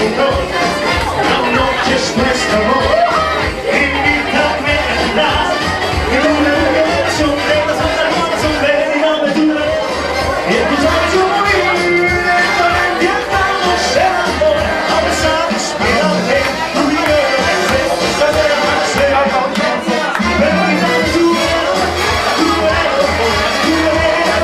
control. La noche es nuestro amor. Invítame a andar en una relación de las almas sobre la aventura. Y escuchamos un movimiento en que estamos en amor. A pesar de esperarte, tu dinero desde esta guerra se va a confianza. Pero quitando tu vera, tu vera, tu vera.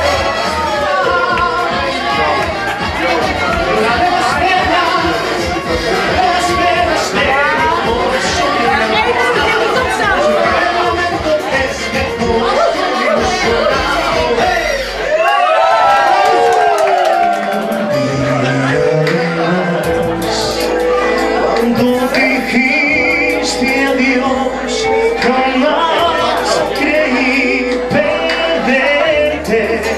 Las penas de amor son el momento es que todos vivimos llorando. Cuando dijiste adiós, jamás creí perderte.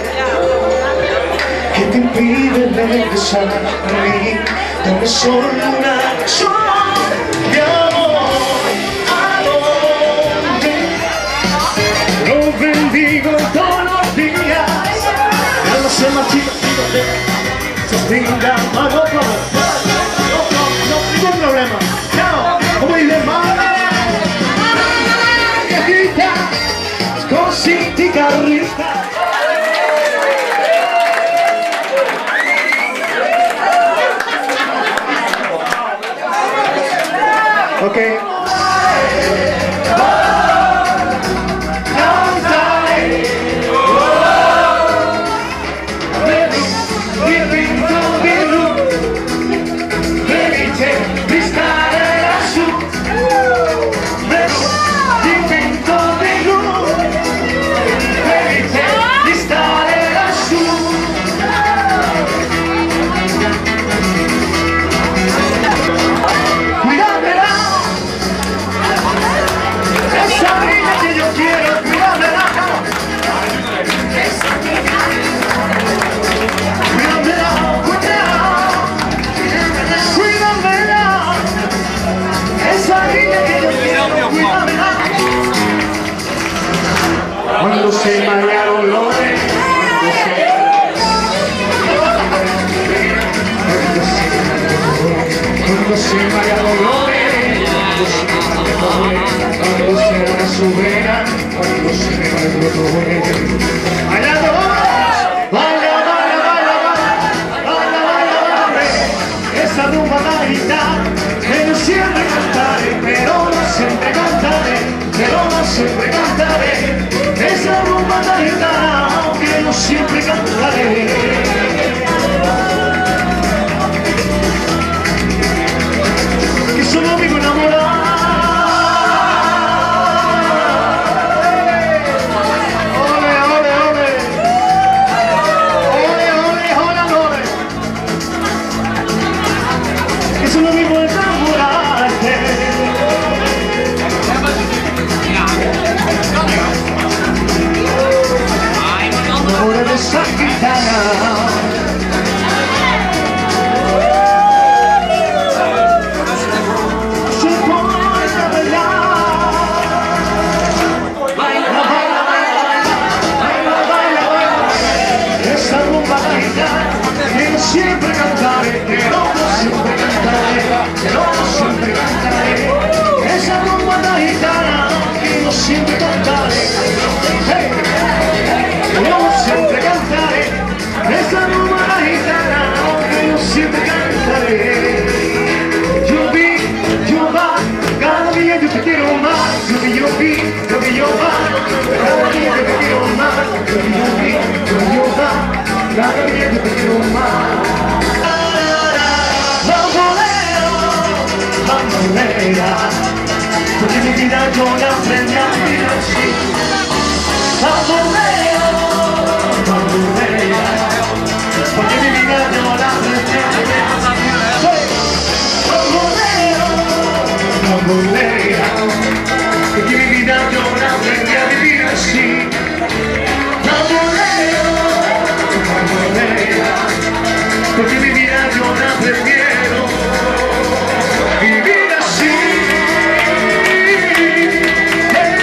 ¿Qué te impide regresar a mí? Dame solo una razón de amor. ¿A dónde? Lo bendigo todos los días. Ya no se marchita, se brinda, no problema. No, como dice madre, viejita, con cigarrita. Okay. Cuando se marearon los cuando se marearon los cuando se la subera, cuando se me va el dolor. Bailando, baila, baila, baila, baila, baila, baila, esa rumba navidad, que no siempre cantaré, pero no siempre cantaré, pero no siempre cantaré. Esa rumba navidad, que no siempre cantaré. Que solo vivo enamorado. Ole, ole, ole. Ole, ole, ole, ole. Que solo vivo enamorarte. Ahora de esa gitana. Se pone a bailar. Baila, baila, baila, baila, baila. Esa rumba gitana que no siempre cantaré, que no siempre cantaré, que no siempre cantaré. Esa rumba gitana que no siempre cantaré. Hey. Yo siempre cantaré, esa rumba gitana que yo siempre cantaré. Yo vi, yo va, cada día yo te quiero más. Yo vi, yo vi, yo vi, yo va, cada día yo te quiero más. Yo vi, yo vi, yo vi, yo va, cada día yo te quiero más. Bamboleo, bambolea, porque mi vida yo la aprendí a vivir así. Bamboleo, bambolea, porque mi vida yo la aprendí a vivir así. Bamboleo, bambolea, porque mi vida yo la aprendí a vivir así. Bamboleo, bambolea, porque mi vida yo la aprendí a vivir así.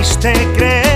hiciste creer